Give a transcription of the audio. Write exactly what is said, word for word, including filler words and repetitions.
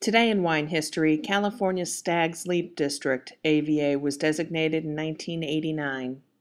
Today in wine history, California's Stag's Leap District, A V A, was designated in nineteen eighty-nine.